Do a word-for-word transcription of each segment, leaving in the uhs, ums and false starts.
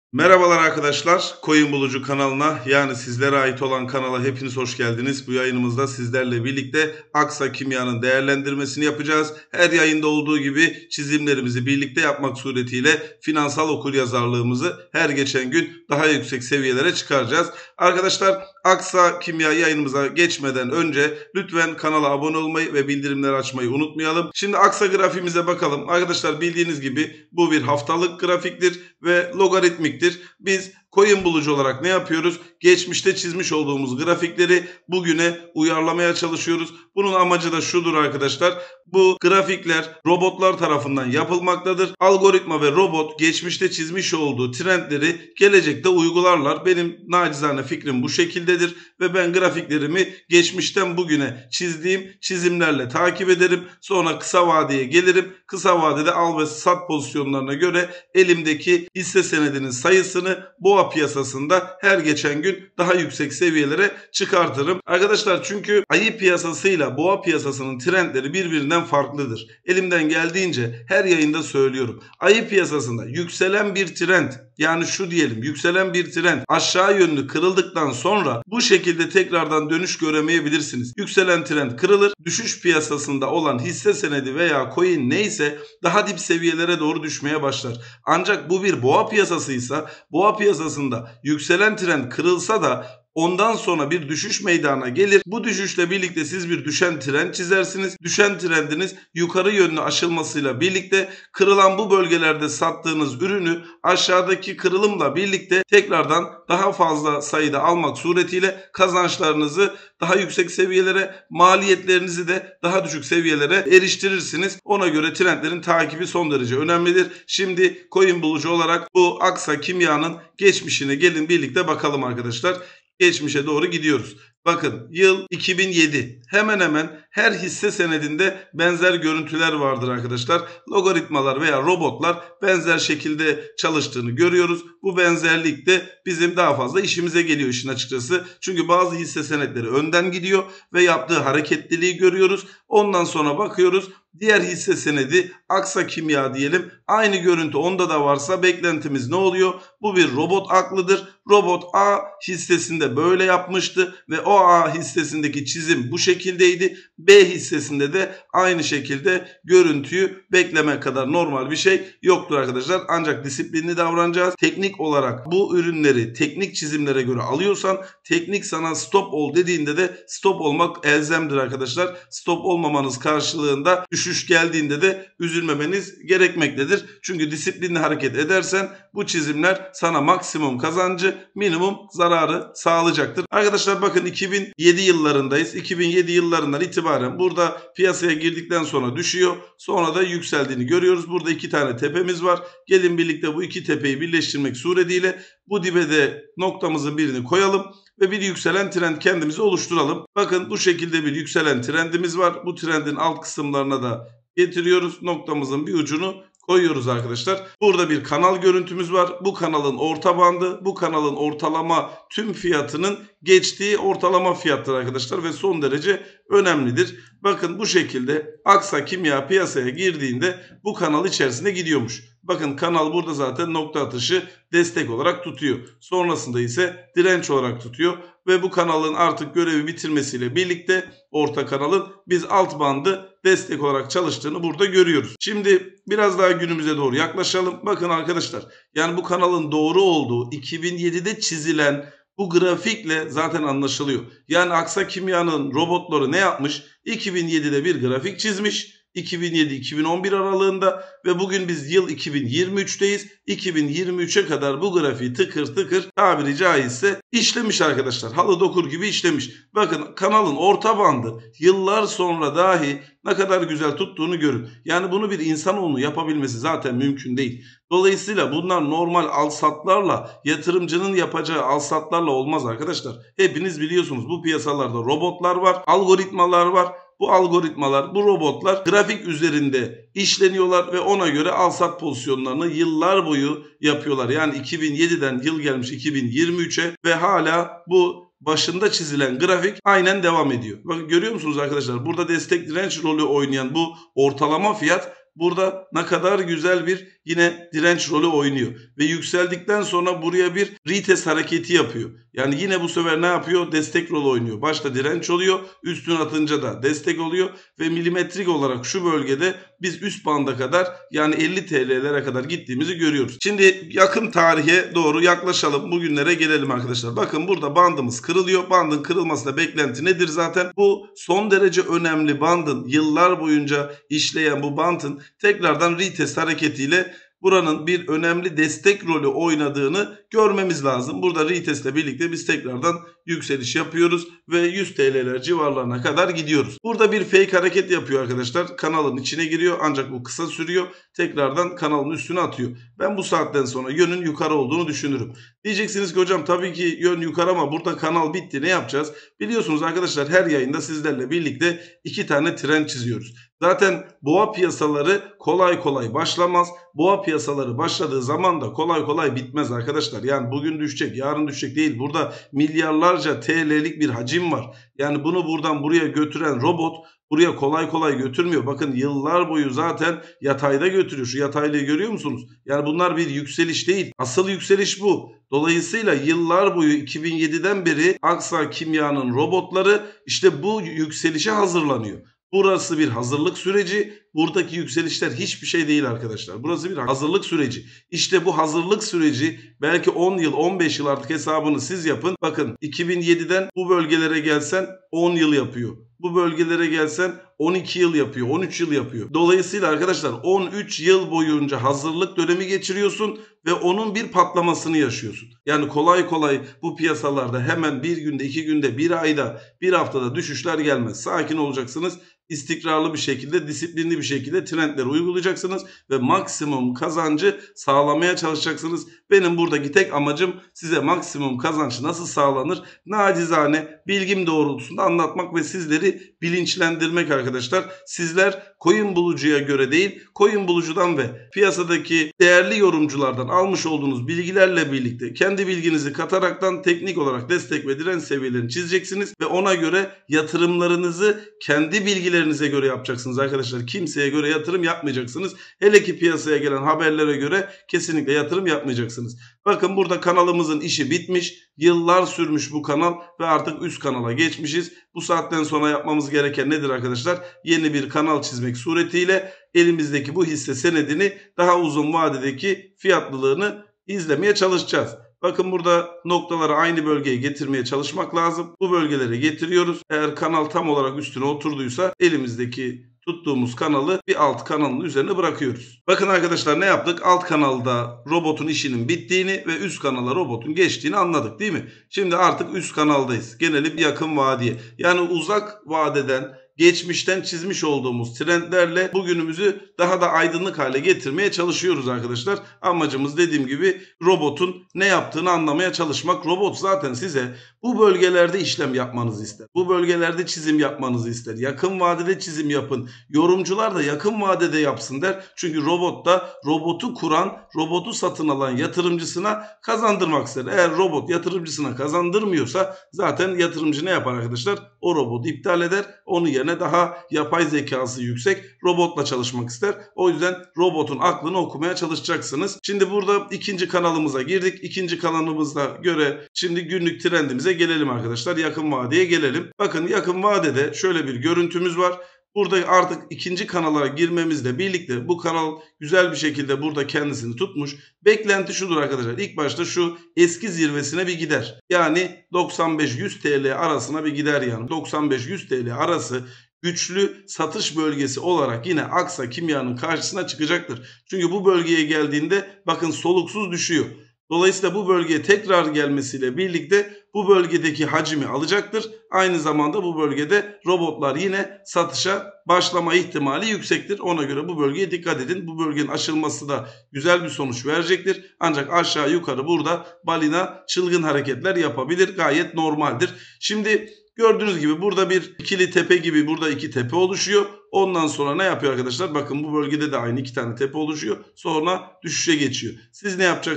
Merhabalar arkadaşlar, Coin Bulucu kanalına yani sizlere ait olan kanala hepiniz hoş geldiniz. Bu yayınımızda sizlerle birlikte Aksa Kimya'nın değerlendirmesini yapacağız. Her yayında olduğu gibi çizimlerimizi birlikte yapmak suretiyle finansal okuryazarlığımızı her geçen gün daha yüksek seviyelere çıkaracağız. Arkadaşlar Aksa Kimya yayınımıza geçmeden önce lütfen kanala abone olmayı ve bildirimleri açmayı unutmayalım. Şimdi Aksa grafiğimize bakalım. Arkadaşlar bildiğiniz gibi bu bir haftalık grafiktir ve logaritmiktir. Biz Coin Bulucu olarak ne yapıyoruz? Geçmişte çizmiş olduğumuz grafikleri bugüne uyarlamaya çalışıyoruz. Bunun amacı da şudur arkadaşlar. Bu grafikler robotlar tarafından yapılmaktadır. Algoritma ve robot geçmişte çizmiş olduğu trendleri gelecekte uygularlar. Benim nacizane fikrim bu şekildedir ve ben grafiklerimi geçmişten bugüne çizdiğim çizimlerle takip ederim. Sonra kısa vadeye gelirim. Kısa vadede al ve sat pozisyonlarına göre elimdeki hisse senedinin sayısını boğa piyasasında her geçen gün daha yüksek seviyelere çıkartırım. Arkadaşlar çünkü ayı piyasasıyla boğa piyasasının trendleri birbirinden farklıdır. Elimden geldiğince her yayında söylüyorum. Ayı piyasasında yükselen bir trend, yani şu diyelim yükselen bir trend aşağı yönlü kırıldıktan sonra bu şekilde tekrardan dönüş göremeyebilirsiniz. Yükselen trend kırılır. Düşüş piyasasında olan hisse senedi veya coin neyse daha dip seviyelere doğru düşmeye başlar. Ancak bu bir boğa piyasasıysa boğa piyasasında yükselen trend kırılsa da ondan sonra bir düşüş meydana gelir. Bu düşüşle birlikte siz bir düşen trend çizersiniz. Düşen trendiniz yukarı yönlü aşılmasıyla birlikte kırılan bu bölgelerde sattığınız ürünü aşağıdaki kırılımla birlikte tekrardan daha fazla sayıda almak suretiyle kazançlarınızı daha yüksek seviyelere, maliyetlerinizi de daha düşük seviyelere eriştirirsiniz. Ona göre trendlerin takibi son derece önemlidir. Şimdi Coin Bulucu olarak bu Aksa Kimya'nın geçmişine gelin birlikte bakalım arkadaşlar. Geçmişe doğru gidiyoruz. Bakın yıl iki bin yedi. Hemen hemen her hisse senedinde benzer görüntüler vardır arkadaşlar. Logaritmalar veya robotlar benzer şekilde çalıştığını görüyoruz. Bu benzerlik de bizim daha fazla işimize geliyor işin açıkçası. Çünkü bazı hisse senetleri önden gidiyor ve yaptığı hareketliliği görüyoruz. Ondan sonra bakıyoruz. Diğer hisse senedi Aksa Kimya diyelim. Aynı görüntü onda da varsa beklentimiz ne oluyor? Bu bir robot aklıdır. Robot A hissesinde böyle yapmıştı ve o A hissesindeki çizim bu şekildeydi. B hissesinde de aynı şekilde görüntüyü bekleme kadar normal bir şey yoktur arkadaşlar. Ancak disiplinli davranacağız. Teknik olarak bu ürünleri teknik çizimlere göre alıyorsan teknik sana stop ol dediğinde de stop olmak elzemdir arkadaşlar. Stop olmamanız karşılığında düşüş geldiğinde de üzülmemeniz gerekmektedir. Çünkü disiplinli hareket edersen bu çizimler sana maksimum kazancı, minimum zararı sağlayacaktır. Arkadaşlar bakın iki bin yedi yıllarındayız. iki bin yedi yıllarından itibaren burada piyasaya girdikten sonra düşüyor. Sonra da yükseldiğini görüyoruz. Burada iki tane tepemiz var. Gelin birlikte bu iki tepeyi birleştirmek suretiyle bu dibe de noktamızın birini koyalım ve bir yükselen trend kendimize oluşturalım. Bakın bu şekilde bir yükselen trendimiz var. Bu trendin alt kısımlarına da getiriyoruz. Noktamızın bir ucunu koyuyoruz arkadaşlar. Burada bir kanal görüntümüz var. Bu kanalın orta bandı, bu kanalın ortalama tüm fiyatının geçtiği ortalama fiyattır arkadaşlar ve son derece önemlidir. Bakın bu şekilde Aksa Kimya piyasaya girdiğinde bu kanal içerisinde gidiyormuş. Bakın kanal burada zaten nokta atışı destek olarak tutuyor. Sonrasında ise direnç olarak tutuyor ve bu kanalın artık görevi bitirmesiyle birlikte orta kanalın biz alt bandı destek olarak çalıştığını burada görüyoruz. Şimdi biraz daha günümüze doğru yaklaşalım. Bakın arkadaşlar, yani bu kanalın doğru olduğu iki bin yedide çizilen bu grafikle zaten anlaşılıyor. Yani Aksa Kimya'nın robotları ne yapmış? iki bin yedide bir grafik çizmiş. iki bin yedi iki bin on bir aralığında ve bugün biz yıl iki bin yirmi üçteyiz. iki bin yirmi üçe kadar bu grafiği tıkır tıkır tabiri caizse işlemiş arkadaşlar. Halı dokur gibi işlemiş. Bakın kanalın orta bandı yıllar sonra dahi ne kadar güzel tuttuğunu görün. Yani bunu bir insanoğlu yapabilmesi zaten mümkün değil. Dolayısıyla bunlar normal alsatlarla, yatırımcının yapacağı alsatlarla olmaz arkadaşlar. Hepiniz biliyorsunuz bu piyasalarda robotlar var, algoritmalar var. Bu algoritmalar, bu robotlar grafik üzerinde işleniyorlar ve ona göre al-sat pozisyonlarını yıllar boyu yapıyorlar. Yani iki bin yediden yıl gelmiş iki bin yirmi üçe ve hala bu başında çizilen grafik aynen devam ediyor. Bakın görüyor musunuz arkadaşlar? Burada destek direnç rolü oynayan bu ortalama fiyat burada ne kadar güzel bir yine direnç rolü oynuyor. Ve yükseldikten sonra buraya bir retest hareketi yapıyor. Yani yine bu sefer ne yapıyor? Destek rolü oynuyor. Başta direnç oluyor. Üstüne atınca da destek oluyor. Ve milimetrik olarak şu bölgede biz üst banda kadar yani elli T L'lere kadar gittiğimizi görüyoruz. Şimdi yakın tarihe doğru yaklaşalım. Bugünlere gelelim arkadaşlar. Bakın burada bandımız kırılıyor. Bandın kırılmasında beklenti nedir zaten? Bu son derece önemli bandın yıllar boyunca işleyen bu bandın tekrardan retest hareketiyle buranın bir önemli destek rolü oynadığını görmemiz lazım. Burada retest ile birlikte biz tekrardan yükseliş yapıyoruz ve yüz T L'ler civarlarına kadar gidiyoruz. Burada bir fake hareket yapıyor arkadaşlar. Kanalın içine giriyor ancak bu kısa sürüyor. Tekrardan kanalın üstüne atıyor. Ben bu saatten sonra yönün yukarı olduğunu düşünürüm. Diyeceksiniz ki hocam tabii ki yön yukarı ama burada kanal bitti, ne yapacağız? Biliyorsunuz arkadaşlar her yayında sizlerle birlikte iki tane trend çiziyoruz. Zaten boğa piyasaları kolay kolay başlamaz. Boğa piyasaları başladığı zaman da kolay kolay bitmez arkadaşlar. Yani bugün düşecek, yarın düşecek değil. Burada milyarlarca T L'lik bir hacim var. Yani bunu buradan buraya götüren robot buraya kolay kolay götürmüyor. Bakın yıllar boyu zaten yatayda götürüyor. Şu yataylığı görüyor musunuz? Yani bunlar bir yükseliş değil. Asıl yükseliş bu. Dolayısıyla yıllar boyu iki bin yediden beri Aksa Kimya'nın robotları işte bu yükselişe hazırlanıyor. Burası bir hazırlık süreci. Buradaki yükselişler hiçbir şey değil arkadaşlar. Burası bir hazırlık süreci. İşte bu hazırlık süreci belki on yıl, on beş yıl artık hesabını siz yapın. Bakın iki bin yediden bu bölgelere gelsen on yıl yapıyor. Bu bölgelere gelsen on iki yıl yapıyor, on üç yıl yapıyor. Dolayısıyla arkadaşlar on üç yıl boyunca hazırlık dönemi geçiriyorsun ve onun bir patlamasını yaşıyorsun. Yani kolay kolay bu piyasalarda hemen bir günde, iki günde, bir ayda, bir haftada düşüşler gelmez. Sakin olacaksınız. İstikrarlı bir şekilde, disiplinli bir şekilde trendleri uygulayacaksınız ve maksimum kazancı sağlamaya çalışacaksınız. Benim buradaki tek amacım size maksimum kazanç nasıl sağlanır nacizane bilgim doğrultusunda anlatmak ve sizleri bilinçlendirmek arkadaşlar. Sizler coin bulucuya göre değil, coin bulucudan ve piyasadaki değerli yorumculardan almış olduğunuz bilgilerle birlikte kendi bilginizi kataraktan teknik olarak destek ve direnç seviyelerini çizeceksiniz ve ona göre yatırımlarınızı kendi bilgilerinize göre yapacaksınız arkadaşlar. Kimseye göre yatırım yapmayacaksınız. Hele ki piyasaya gelen haberlere göre kesinlikle yatırım yapmayacaksınız. Bakın burada kanalımızın işi bitmiş. Yıllar sürmüş bu kanal ve artık üst kanala geçmişiz. Bu saatten sonra yapmamız gereken nedir arkadaşlar? Yeni bir kanal çizmek suretiyle elimizdeki bu hisse senedini daha uzun vadedeki fiyatlılığını izlemeye çalışacağız. Bakın burada noktaları aynı bölgeye getirmeye çalışmak lazım. Bu bölgelere getiriyoruz. Eğer kanal tam olarak üstüne oturduysa elimizdeki tuttuğumuz kanalı bir alt kanalın üzerine bırakıyoruz. Bakın arkadaşlar ne yaptık? Alt kanalda robotun işinin bittiğini ve üst kanala robotun geçtiğini anladık değil mi? Şimdi artık üst kanaldayız. Gelelim yakın vadeye. Yani uzak vadeden geçmişten çizmiş olduğumuz trendlerle bugünümüzü daha da aydınlık hale getirmeye çalışıyoruz arkadaşlar. Amacımız dediğim gibi robotun ne yaptığını anlamaya çalışmak. Robot zaten size bu bölgelerde işlem yapmanızı ister. Bu bölgelerde çizim yapmanızı ister. Yakın vadede çizim yapın. Yorumcular da yakın vadede yapsın der. Çünkü robot da robotu kuran, robotu satın alan yatırımcısına kazandırmak ister. Eğer robot yatırımcısına kazandırmıyorsa zaten yatırımcı ne yapar arkadaşlar? O robotu iptal eder. Onun yerine daha yapay zekası yüksek robotla çalışmak ister. O yüzden robotun aklını okumaya çalışacaksınız. Şimdi burada ikinci kanalımıza girdik. İkinci kanalımıza göre şimdi günlük trendimize gelelim arkadaşlar. Yakın vadeye gelelim. Bakın yakın vadede şöyle bir görüntümüz var. Burada artık ikinci kanala girmemizle birlikte bu kanal güzel bir şekilde burada kendisini tutmuş. Beklenti şudur arkadaşlar. İlk başta şu eski zirvesine bir gider. Yani doksan beş yüz T L arasına bir gider yani. doksan beş yüz T L arası güçlü satış bölgesi olarak yine Aksa Kimya'nın karşısına çıkacaktır. Çünkü bu bölgeye geldiğinde bakın soluksuz düşüyor. Dolayısıyla bu bölgeye tekrar gelmesiyle birlikte bu bölgedeki hacmi alacaktır. Aynı zamanda bu bölgede robotlar yine satışa başlama ihtimali yüksektir. Ona göre bu bölgeye dikkat edin. Bu bölgenin aşılması da güzel bir sonuç verecektir. Ancak aşağı yukarı burada balina çılgın hareketler yapabilir. Gayet normaldir. Şimdi gördüğünüz gibi burada bir ikili tepe gibi burada iki tepe oluşuyor. Ondan sonra ne yapıyor arkadaşlar? Bakın bu bölgede de aynı iki tane tepe oluşuyor. Sonra düşüşe geçiyor. Siz ne yapacaksınız?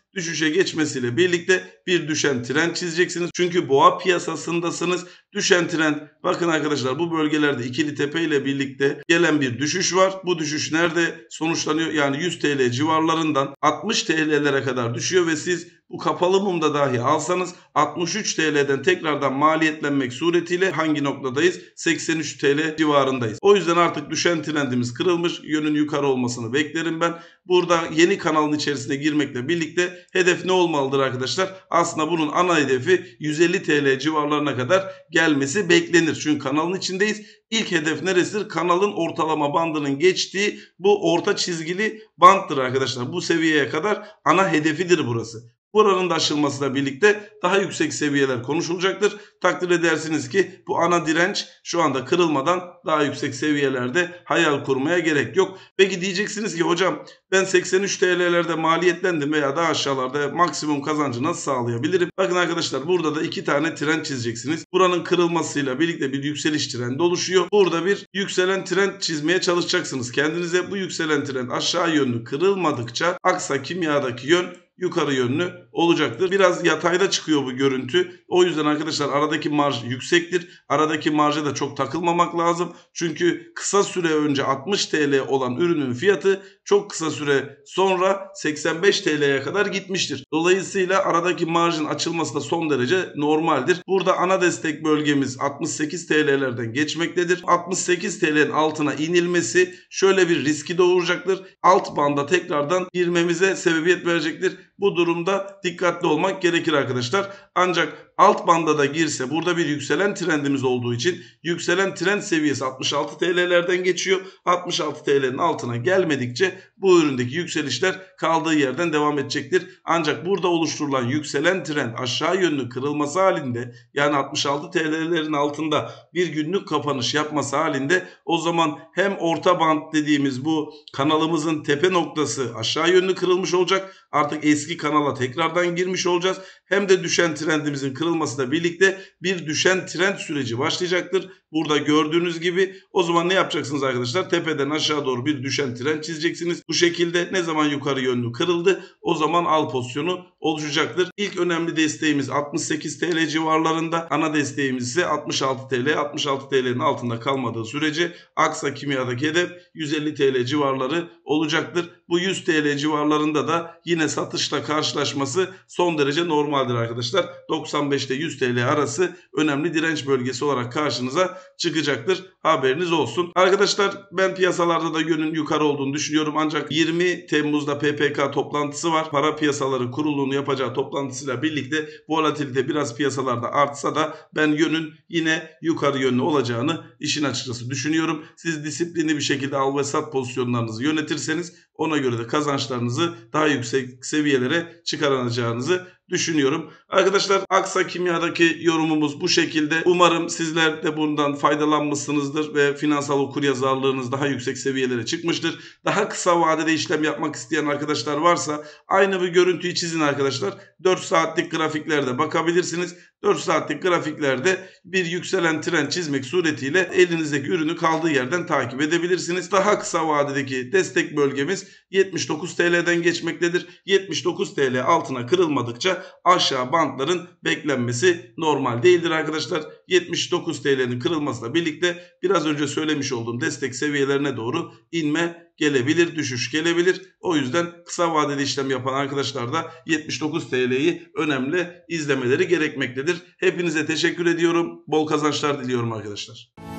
düşüşe geçmesiyle birlikte bir düşen trend çizeceksiniz. Çünkü boğa piyasasındasınız. Düşen trend, bakın arkadaşlar, bu bölgelerde ikili tepe ile birlikte gelen bir düşüş var. Bu düşüş nerede sonuçlanıyor? Yani yüz T L civarlarından altmış T L'lere kadar düşüyor ve siz bu kapalı mumda dahi alsanız altmış üç T L'den tekrardan maliyetlenmek suretiyle hangi noktadayız? seksen üç T L civarındayız. O yüzden artık düşen trendimiz kırılmış. Yönün yukarı olmasını beklerim ben. Burada yeni kanalın içerisine girmekle birlikte hedef ne olmalıdır arkadaşlar? Aslında bunun ana hedefi yüz elli T L civarlarına kadar gelmesi beklenir. Çünkü kanalın içindeyiz. İlk hedef neresidir? Kanalın ortalama bandının geçtiği bu orta çizgili banttır arkadaşlar. Bu seviyeye kadar ana hedefidir burası. Buranın da aşılmasıyla birlikte daha yüksek seviyeler konuşulacaktır. Takdir edersiniz ki bu ana direnç şu anda kırılmadan daha yüksek seviyelerde hayal kurmaya gerek yok. Peki diyeceksiniz ki hocam ben seksen üç T L'lerde maliyetlendim veya daha aşağılarda maksimum kazancı nasıl sağlayabilirim? Bakın arkadaşlar, burada da iki tane trend çizeceksiniz. Buranın kırılmasıyla birlikte bir yükseliş trendi oluşuyor. Burada bir yükselen trend çizmeye çalışacaksınız kendinize. Bu yükselen trend aşağı yönlü kırılmadıkça Aksa Kimya'daki yön yukarı yönlü olacaktır. Biraz yatayda çıkıyor bu görüntü. O yüzden arkadaşlar aradaki marj yüksektir. Aradaki marja da çok takılmamak lazım. Çünkü kısa süre önce altmış T L olan ürünün fiyatı çok kısa süre sonra seksen beş T L'ye kadar gitmiştir. Dolayısıyla aradaki marjın açılması da son derece normaldir. Burada ana destek bölgemiz altmış sekiz T L'lerden geçmektedir. altmış sekiz T L'nin altına inilmesi şöyle bir riski doğuracaktır. Alt banda tekrardan girmemize sebebiyet verecektir. Bu durumda dikkatli olmak gerekir arkadaşlar. Ancak alt banda da girse, burada bir yükselen trendimiz olduğu için yükselen trend seviyesi altmış altı T L'lerden geçiyor. altmış altı T L'nin altına gelmedikçe bu üründeki yükselişler kaldığı yerden devam edecektir. Ancak burada oluşturulan yükselen trend aşağı yönlü kırılması halinde, yani altmış altı T L'lerin altında bir günlük kapanış yapması halinde, o zaman hem orta band dediğimiz bu kanalımızın tepe noktası aşağı yönlü kırılmış olacak. Artık eski kanala tekrardan girmiş olacağız. Hem de düşen trendimizin kırılmasıyla birlikte bir düşen trend süreci başlayacaktır. Burada gördüğünüz gibi o zaman ne yapacaksınız arkadaşlar? Tepeden aşağı doğru bir düşen trend çizeceksiniz. Bu şekilde ne zaman yukarı yönlü kırıldı, o zaman al pozisyonu oluşacaktır. İlk önemli desteğimiz altmış sekiz T L civarlarında. Ana desteğimiz ise altmış altı T L. altmış altı T L'nin altında kalmadığı sürece Aksa Kimya'daki hedef yüz elli T L civarları olacaktır. Bu yüz T L civarlarında da yine satışla karşılaşması son derece normaldir arkadaşlar. doksan beş ile yüz T L arası önemli direnç bölgesi olarak karşınıza çıkacaktır. Haberiniz olsun. Arkadaşlar ben piyasalarda da yönün yukarı olduğunu düşünüyorum. Ancak yirmi Temmuz'da P P K toplantısı var. Para Piyasaları Kurulu'nun yapacağı toplantısıyla birlikte volatilite biraz piyasalarda artsa da ben yönün yine yukarı yönlü olacağını işin açıkçası düşünüyorum. Siz disiplinli bir şekilde al ve sat pozisyonlarınızı yönetirseniz ona göre de kazançlarınızı daha yüksek seviyelere çıkaracağınızı düşünüyorum. Arkadaşlar Aksa Kimya'daki yorumumuz bu şekilde. Umarım sizler de bundan faydalanmışsınızdır ve finansal okuryazarlığınız daha yüksek seviyelere çıkmıştır. Daha kısa vadede işlem yapmak isteyen arkadaşlar varsa aynı bir görüntüyü çizin arkadaşlar. dört saatlik grafiklerde bakabilirsiniz. dört saatlik grafiklerde bir yükselen trend çizmek suretiyle elinizdeki ürünü kaldığı yerden takip edebilirsiniz. Daha kısa vadedeki destek bölgemiz yetmiş dokuz T L'den geçmektedir. yetmiş dokuz T L altına kırılmadıkça aşağı bantların beklenmesi normal değildir arkadaşlar. yetmiş dokuz T L'nin kırılmasıyla birlikte biraz önce söylemiş olduğum destek seviyelerine doğru inme gelebilir, düşüş gelebilir. O yüzden kısa vadeli işlem yapan arkadaşlar da yetmiş dokuz T L'yi önemli izlemeleri gerekmektedir. Hepinize teşekkür ediyorum. Bol kazançlar diliyorum arkadaşlar.